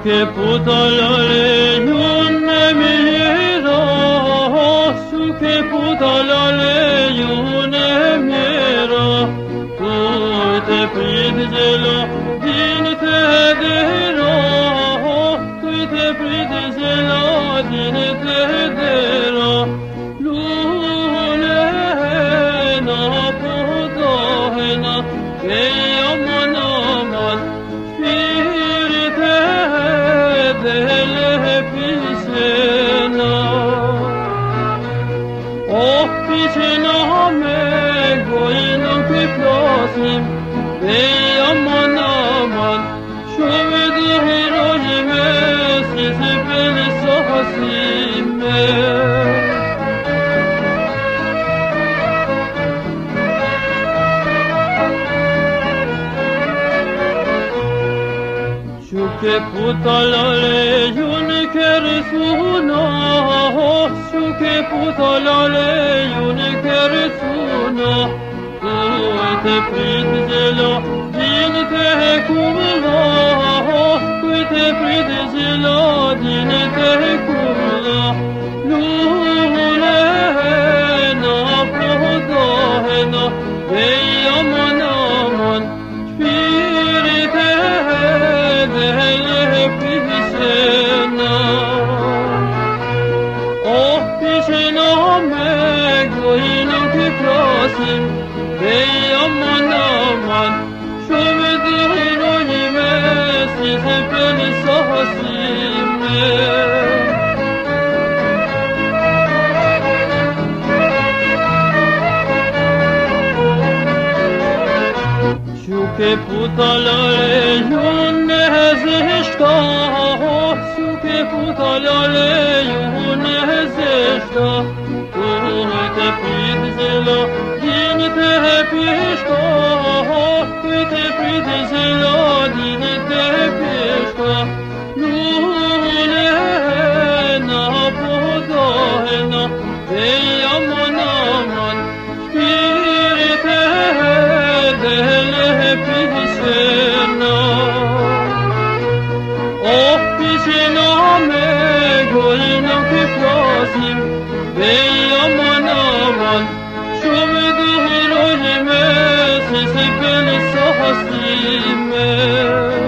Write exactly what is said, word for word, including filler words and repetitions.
che putalale non ne mira, su che putalale non ne mira, tu te pridgelo, din te dera, tu te pridgelo, din te dera, lule na putahena, che aman aman, delle pisena, oh pisena me goyno ki plasim, e aman aman, şovedi hirojime, sizi beni sahasime. Che putalale yun kersuna, su che putalale yun kersuna, tu te pridgelo, din te kumla, tu te pridgelo, din te kumla, lule na prodahena, ey aman aman, spirite delle pisena, oh pisena me goyno ki plasim, ey aman aman, şovedi hirojime, sizi beni sahasime. Che putalale yun nezishta, su che putalale yun nezishta, tu te pridgelo, din te pishta, tu te pridgelo, din te pishta, lule na pudahena, ey aman aman, spirite delle pisena, oh pisena me goyno ki plasim, ey aman aman, şovedi hirojime, sizi beni sahasime.